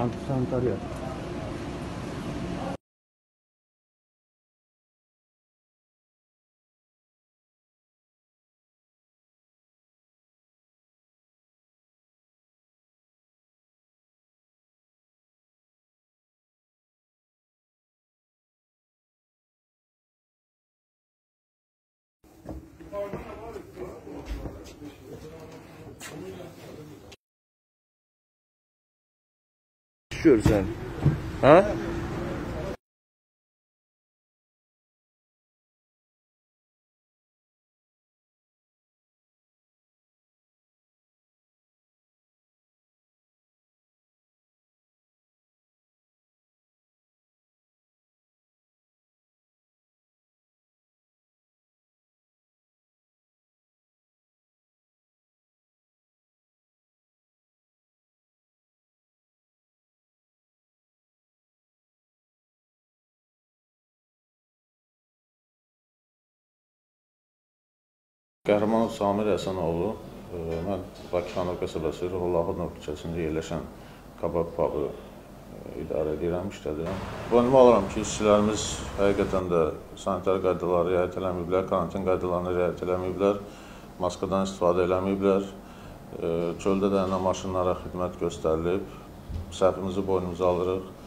Antisanitariya. Görsən, hə? Qəhrəmanov Samir Həsənoğlu, mən Bakıxanov qəsəbəsi Ruhullaxınov küçəsində yerləşən kabab pub'ı idarə edirəm, işlədirəm. Boynuma alıram ki, işçilərimiz həqiqətən də sanitar qaydaları riayət eləməyiblər, karantin qaydalarını riayət eləməyiblər, maskadan istifadə eləməyiblər, çöldə dayanan maşınlara xidmət göstərilib, səhvimizi boynumuza alırıq.